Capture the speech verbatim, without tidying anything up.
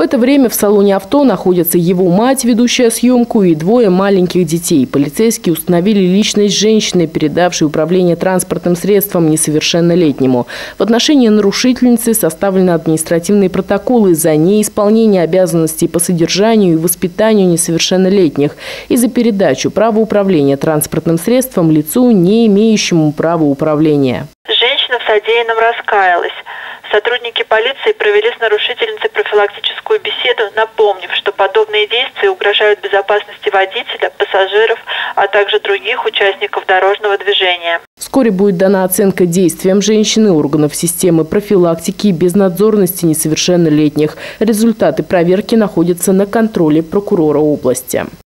это время в салоне авто находятся его мать, ведущая съемку, и двое маленьких детей. Полицейские установили личность женщины, передавшей управление транспортным средством несовершеннолетнему. В отношении нарушительницы составлены административные протоколы за неисполнение обязанностей по содержанию и воспитанию несовершеннолетних и за передачу права управления транспортным средством лицу, не имеющему права управления. Женщина в содеянном раскаялась. Сотрудники полиции провели с нарушительницей профилактическую беседу, напомнив, что подобные действия угрожают безопасности водителя, пассажиров, а также других участников дорожного движения. Вскоре будет дана оценка действиям женщины, органов системы профилактики и безнадзорности несовершеннолетних. Результаты проверки находятся на контроле прокурора области.